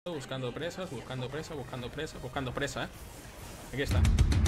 Buscando presas, buscando presa, buscando presa, buscando presa, Aquí está.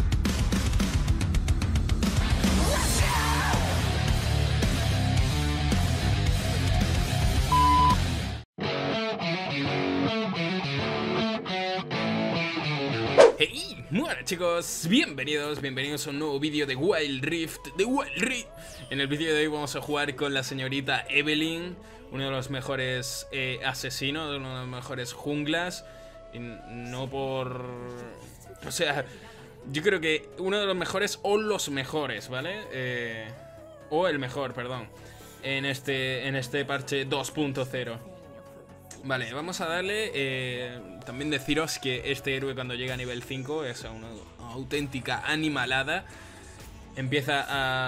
Hey, bueno chicos, bienvenidos a un nuevo vídeo de Wild Rift, En el vídeo de hoy vamos a jugar con la señorita Evelynn, uno de los mejores asesinos, uno de los mejores junglas. Y no por... O sea, yo creo que uno de los mejores o los mejores, ¿vale? O el mejor, perdón, en este parche 2.0. Vale, vamos a darle. También deciros que este héroe cuando llega a nivel 5 es una auténtica animalada. Empieza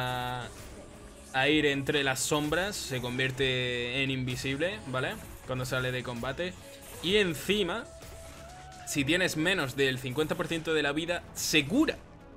a ir entre las sombras, se convierte en invisible, ¿vale? Cuando sale de combate. Y encima, si tienes menos del 50% de la vida, se cura.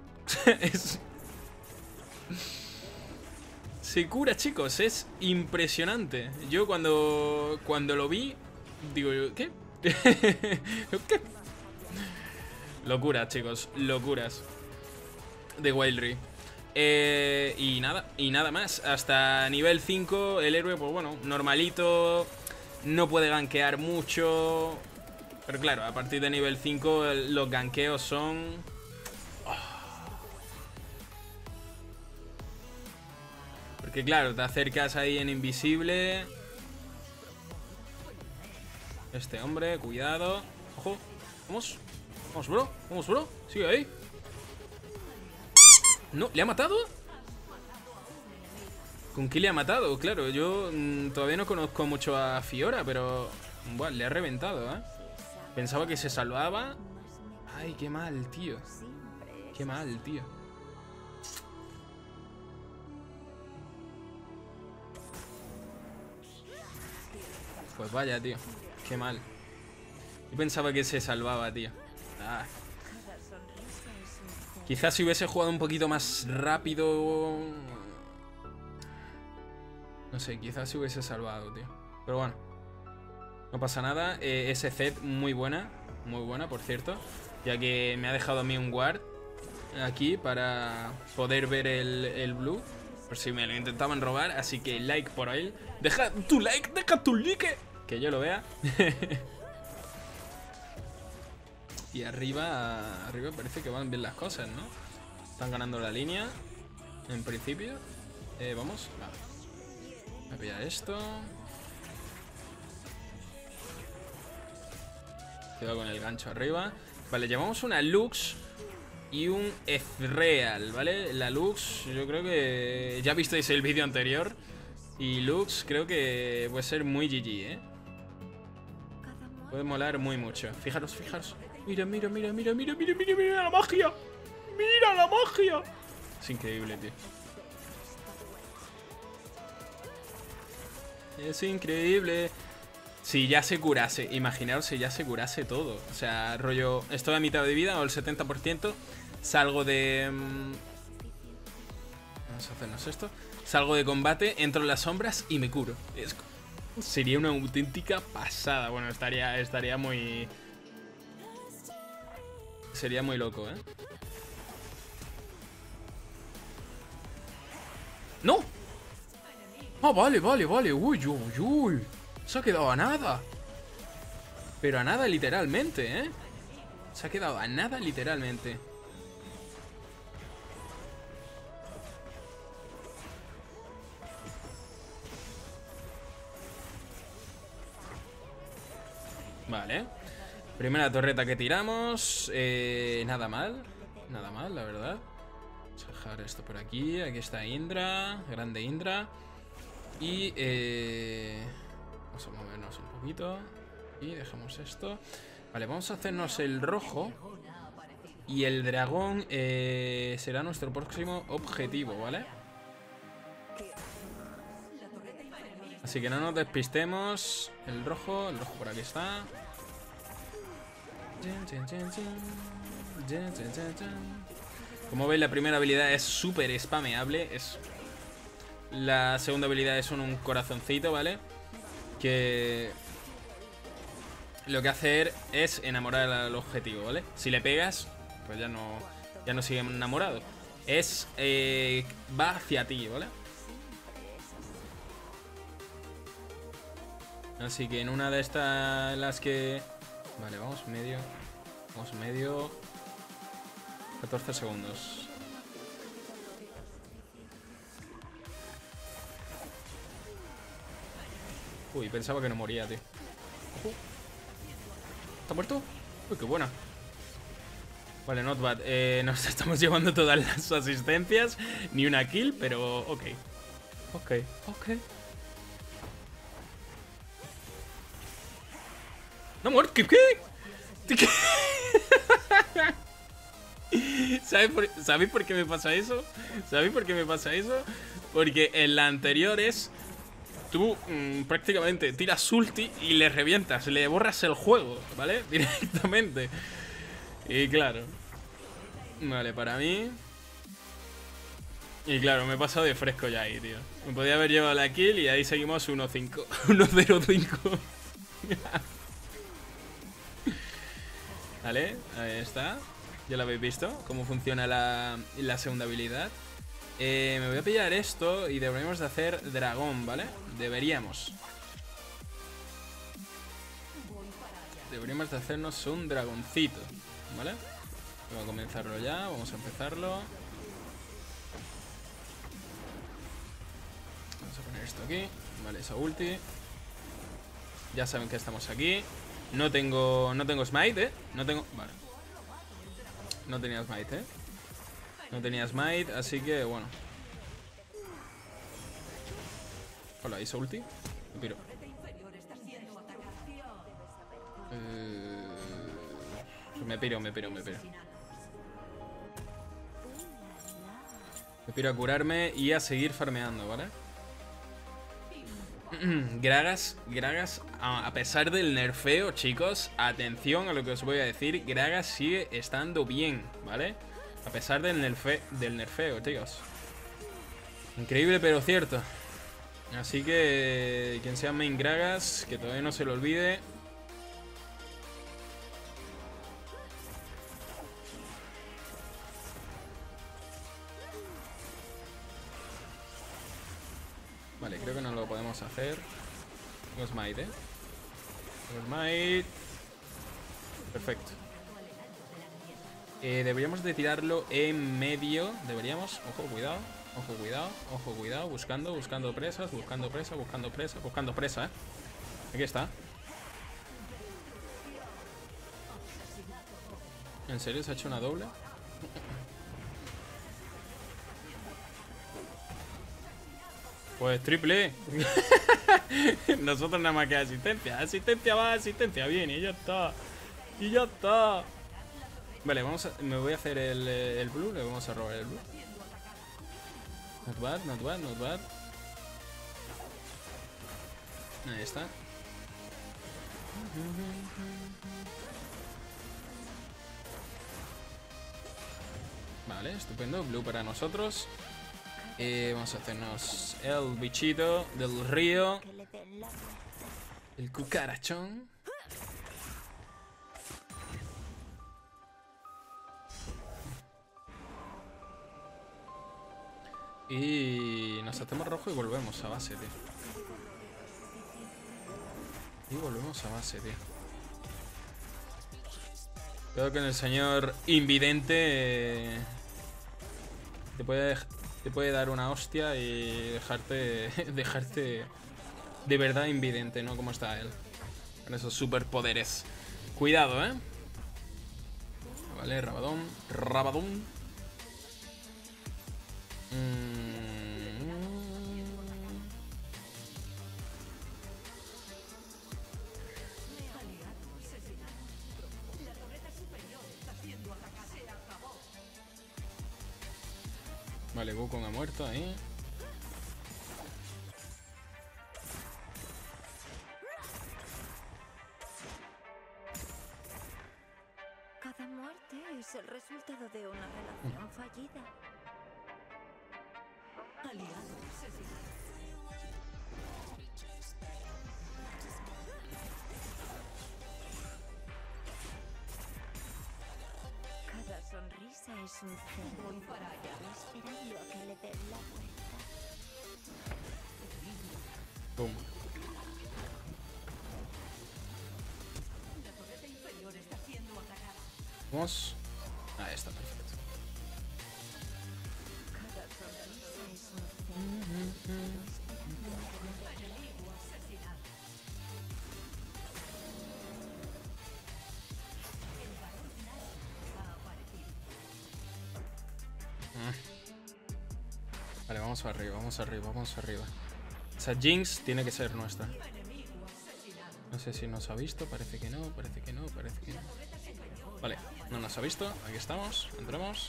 Se cura, chicos, es impresionante. Yo cuando lo vi, digo, ¿qué? ¿Qué? Locuras, chicos, locuras de Wild Rift. Y nada más. Hasta nivel 5 el héroe, pues bueno, normalito. No puede gankear mucho. Pero claro, a partir de nivel 5 los gankeos son... Porque claro, te acercas ahí en invisible. Este hombre, cuidado. Ojo, vamos. Vamos, bro, vamos, bro. Sigue ahí. No, ¿le ha matado? ¿Con qué le ha matado? Claro, yo todavía no conozco mucho a Fiora, pero... Buah, le ha reventado, Pensaba que se salvaba. Ay, qué mal, tío. Qué mal, tío. Pues vaya, tío. Qué mal. Yo pensaba que se salvaba, tío. Quizás si hubiese jugado un poquito más rápido... No sé, quizás si hubiese salvado, tío. Pero bueno, no pasa nada. Ese Zed muy buena, por cierto. Ya que me ha dejado a mí un ward aquí para poder ver el blue, por si me lo intentaban robar. Así que like por ahí. Deja tu like, que yo lo vea. Y arriba parece que van bien las cosas, ¿no? Están ganando la línea, en principio. Vamos, vale. Voy a pillar esto. Cuidado con el gancho arriba. Vale, llevamos una Lux y un Ezreal, ¿vale? La Lux, yo creo que... Ya visteis el vídeo anterior. Y Lux creo que puede ser muy GG, Puede molar muy mucho. Fijaros. Mira la magia. Mira la magia. Es increíble, tío. Es increíble. Si ya se curase, imaginaos si ya se curase todo. O sea, rollo, estoy a mitad de vida o el 70%. Salgo de... Vamos a hacernos esto. Salgo de combate, entro en las sombras y me curo. Sería una auténtica pasada. Bueno, estaría muy... Sería muy loco, ¡No! Ah, vale. Uy. Se ha quedado a nada. Pero a nada literalmente, Se ha quedado a nada literalmente. Vale. Primera torreta que tiramos. Nada mal, la verdad. Vamos a dejar esto por aquí. Aquí está Indra, grande Indra. Y vamos a movernos un poquito. Y dejamos esto. Vale, vamos a hacernos el rojo. Y el dragón será nuestro próximo objetivo, ¿vale? Así que no nos despistemos. El rojo por aquí está. Como veis, la primera habilidad es súper spameable. La segunda habilidad es un corazoncito, ¿vale? Que lo que hacer es enamorar al objetivo, ¿vale? Si le pegas, pues ya no sigue enamorado. Va hacia ti, ¿vale? Así que en una de estas en las que... Vale, vamos medio. Vamos medio. 14 segundos. Uy, pensaba que no moría, tío. Ojo. ¿Está muerto? Uy, qué buena. Vale, not bad. Nos estamos llevando todas las asistencias. Ni una kill, pero ok. Ok. No muerto, ¿qué? ¿Qué? ¿Sabéis por qué me pasa eso? ¿Sabéis por qué me pasa eso? Porque en la anterior es... Tú prácticamente tiras ulti y le revientas, le borras el juego, ¿vale? Directamente. Y claro. Vale, para mí... Y claro, me he pasado de fresco ya ahí, tío. Me podía haber llevado la kill y ahí seguimos 1-5. 1-0-5. Vale, ahí está. Ya lo habéis visto, cómo funciona la segunda habilidad. Me voy a pillar esto y deberíamos de hacer dragón, ¿vale? Deberíamos de hacernos un dragoncito, ¿vale? Vamos a comenzarlo ya, vamos a empezarlo. Vamos a poner esto aquí. Vale, esa ulti. Ya saben que estamos aquí. No tengo smite, Vale. No tenía smite, No tenía smite, así que bueno. Hola, hizo ulti. Me piro. Me piro. Me piro a curarme y a seguir farmeando, ¿vale? Gragas, a pesar del nerfeo, chicos, atención a lo que os voy a decir. Gragas sigue estando bien, ¿vale? A pesar del nerfeo, chicos. Increíble pero cierto. Así que quien sea main Gragas, que todavía no se lo olvide. Vale, creo que no lo podemos hacer. Tengo smite, Tengo smite. Perfecto. Deberíamos de tirarlo en medio. Deberíamos. Ojo, cuidado. Ojo, cuidado. Buscando presas. Buscando presa, Aquí está. ¿En serio se ha hecho una doble? Pues triple. Nosotros nada más que asistencia. Asistencia va, asistencia viene. Y ya está. Vale, me voy a hacer el blue. Le vamos a robar el blue. Not bad. Ahí está. Vale, estupendo. Blue para nosotros. Vamos a hacernos el bichito del río. El cucarachón. Y nos hacemos rojo y volvemos a base, tío. Creo que el señor invidente te puede dar una hostia y dejarte de verdad invidente, ¿no? Como está él. Con esos superpoderes. Cuidado, Vale, Rabadón. Vale, Wukong ha muerto ahí. Cada muerte es el resultado de una relación fallida. Aliado asesinado. es un cerdo esperando a que le den la vuelta. Pum. Vamos. Ahí está, perfecto. Cada sonrisa es un cerdo. Vale, vamos arriba, vamos arriba, vamos arriba. Esa Jinx tiene que ser nuestra. No sé si nos ha visto, parece que no, parece que no, parece que no. Vale, no nos ha visto, aquí estamos, entramos.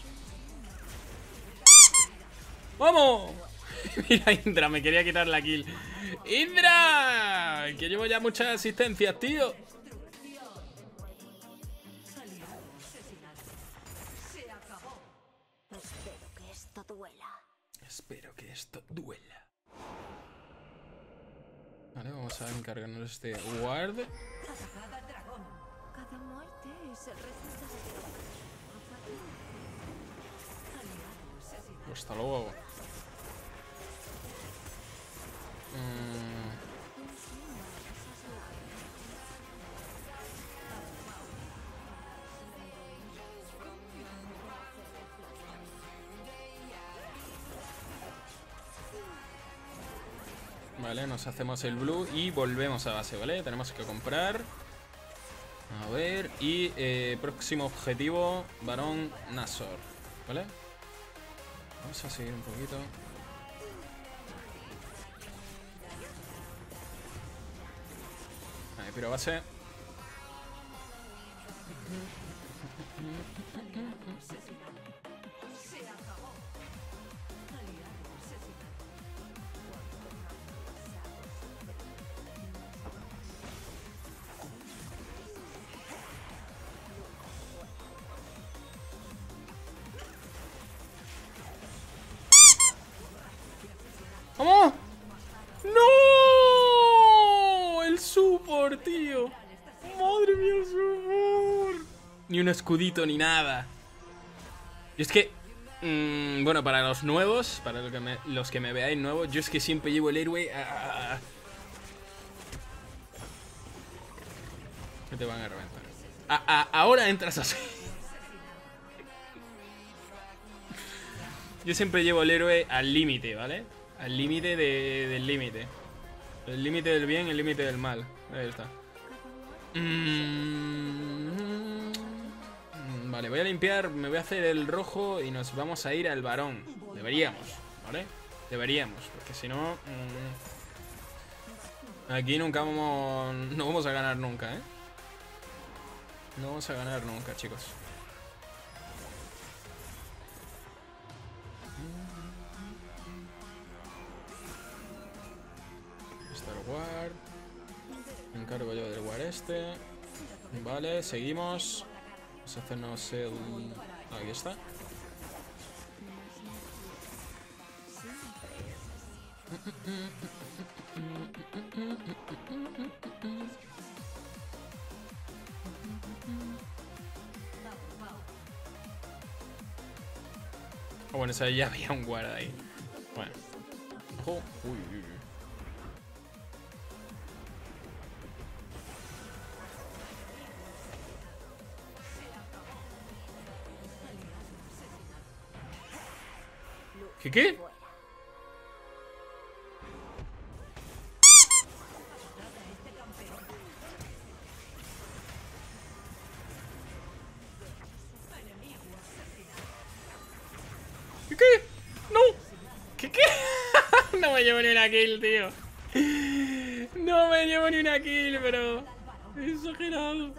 ¡Vamos! Mira, Indra, me quería quitar la kill. ¡Indra! Que llevo ya muchas asistencias, tío. Espero que esto duela. Espero que esto duela. Vale, vamos a encargarnos este ward. Cada muerte es el resultado de Pues hasta luego. Vale, nos hacemos el blue y volvemos a base, ¿vale? Tenemos que comprar. A ver, y próximo objetivo, Barón Nashor, ¿vale? Vamos a seguir un poquito. Ahí, pero base. ¡Vamos! ¡No! El support, tío. Madre mía, el support. Ni un escudito ni nada. Y es que, bueno, para los nuevos, para los que me veáis nuevos, yo es que siempre llevo el héroe a... Que te van a reventar. Ahora entras así. Yo siempre llevo el héroe al límite, ¿vale? Al límite del límite. El límite del bien y el límite del mal. Ahí está. Vale, voy a limpiar, me voy a hacer el rojo y nos vamos a ir al varón. Deberíamos, ¿vale? Deberíamos, porque si no... aquí nunca vamos... No vamos a ganar nunca, ¿eh? No vamos a ganar nunca, chicos. Star Ward. Me encargo yo del Ward este. Vale, seguimos. Vamos a hacernos el... Aquí está. Oh, bueno, ya había un guard ahí. Bueno. Ojo. Uy, uy, uy. ¿Qué? ¿Qué? ¡No! ¿Qué? No me llevo ni una kill, tío. No me llevo ni una kill, pero... Exagerado.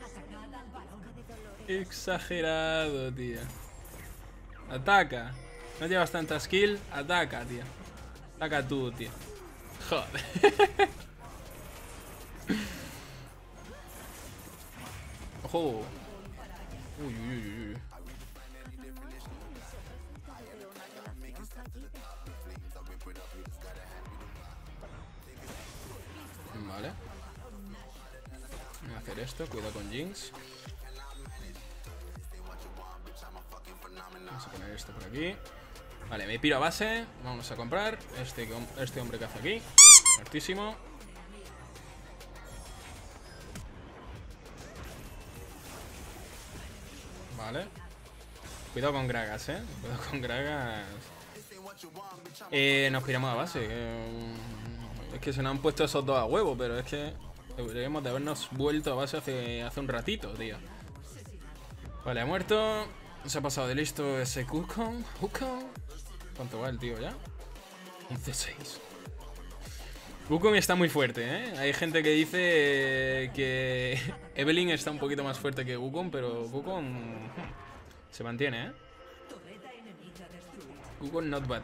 Exagerado, tío. Ataca. No llevas tantas kills. Ataca, tío. Ataca tú, tío. Joder. Ojo. Uy, uy, uy, uy. Vale. Voy a hacer esto. Cuidado con Jinx. Vamos a poner esto por aquí. Vale, me piro a base. Vamos a comprar este hombre que hace aquí. Muertísimo. Vale. Cuidado con Gragas, Cuidado con Gragas. Nos piramos a base. Es que se nos han puesto esos dos a huevo, pero es que deberíamos de habernos vuelto a base hace un ratito, tío. Vale, ha muerto. Se ha pasado de listo ese Wukong. ¿Cuánto va el tío ya? 11-6. Wukong está muy fuerte, Hay gente que dice que Evelynn está un poquito más fuerte que Wukong, pero Wukong se mantiene, Wukong not bad.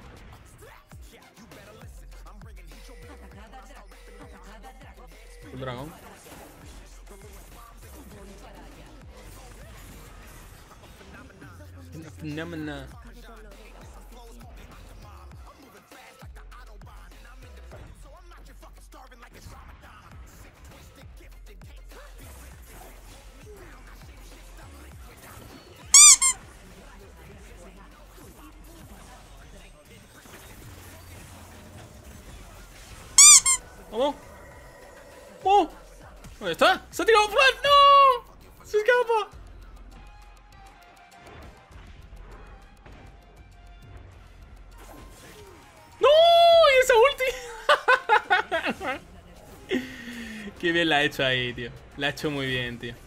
El dragón. Fenómeno. ¿Cómo? ¡Oh! ¿Dónde está? ¡Se ha tirado Flash! ¡No! ¡Se escapa! ¡No! ¡Y esa ulti! Qué bien la ha hecho ahí, tío. La ha hecho muy bien, tío.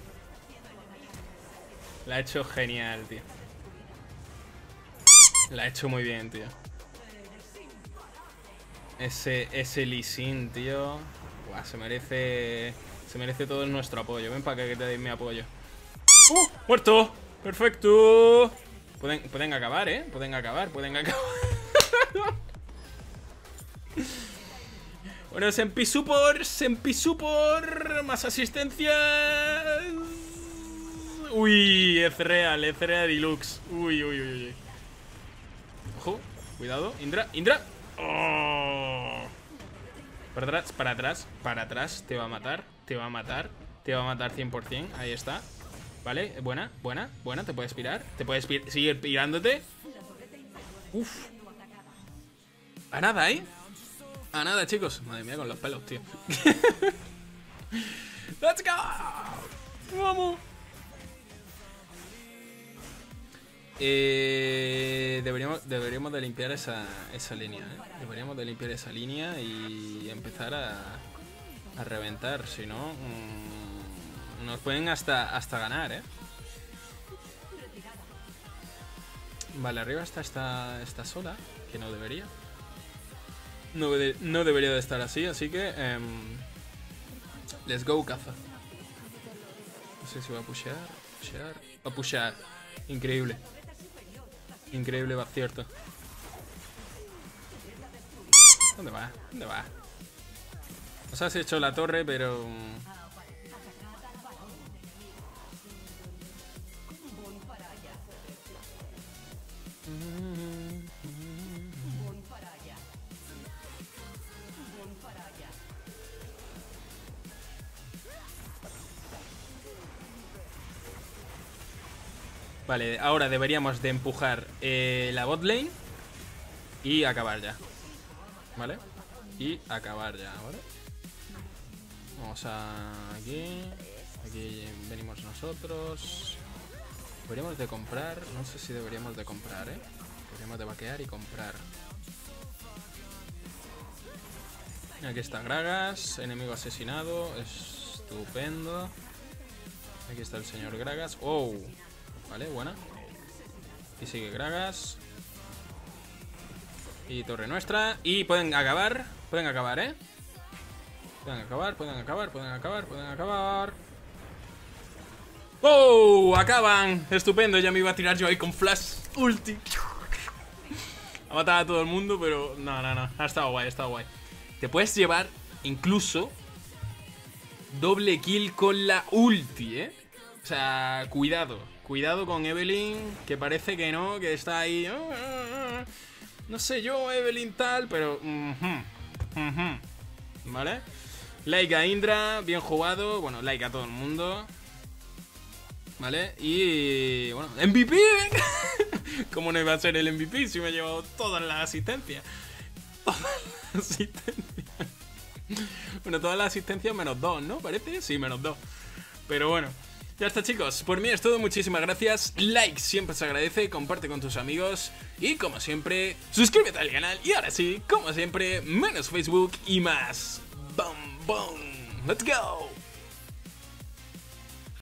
La ha hecho genial, tío. La ha hecho muy bien, tío. Ese Lee Sin, tío. Buah, se merece todo nuestro apoyo. Ven para acá que te deis mi apoyo. ¡Muerto! ¡Perfecto! Pueden acabar, Pueden acabar. Bueno, Senpi Support. Más asistencias. Uy, Ezreal Deluxe. Uy. Ojo, cuidado. Indra. Oh. Para atrás. Te va a matar 100%. Ahí está. Vale, buena. Te puedes pirar. Seguir pirándote. Uf. A nada, A nada, chicos. Madre mía, con los pelos, tío. ¡Let's go! ¡Vamos! Deberíamos de limpiar esa línea, Deberíamos de limpiar esa línea y empezar a reventar. Si no, nos pueden hasta ganar, Vale, arriba está sola, que no debería. No debería de estar así que let's go, caza. No sé si va a pushear. Va a pushear. Increíble, va cierto. ¿Dónde va? Nos has hecho la torre, pero... Vale, ahora deberíamos de empujar la bot lane y acabar ya. ¿Vale? ¿Vale? Vamos aquí. Aquí venimos nosotros. Deberíamos de comprar. No sé si deberíamos de comprar, Deberíamos de vaquear y comprar. Aquí está Gragas. Enemigo asesinado. Estupendo. Aquí está el señor Gragas. ¡Oh! Vale, buena. Y sigue Gragas. Y torre nuestra. Y pueden acabar. Pueden acabar. ¡Oh! Acaban. Estupendo. Ya me iba a tirar yo ahí con flash ulti. Ha matado a todo el mundo, pero no. Ha estado guay, Te puedes llevar incluso doble kill con la ulti, O sea, cuidado con Evelynn, que parece que no, que está ahí. No sé yo, Evelynn tal, pero... ¿Vale? Like a Indra, bien jugado. Bueno, like a todo el mundo. ¿Vale? Y... bueno, MVP, ¿Cómo no iba a ser el MVP si me he llevado todas las asistencias? Todas las asistencias. Bueno, todas las asistencias menos 2, ¿no? ¿Parece? Sí, menos 2. Pero bueno, ya está, chicos. Por mí es todo, muchísimas gracias. Like siempre se agradece, comparte con tus amigos. Y como siempre, suscríbete al canal. Y ahora sí, como siempre, menos Facebook y más. ¡Bum, bum! ¡Let's go!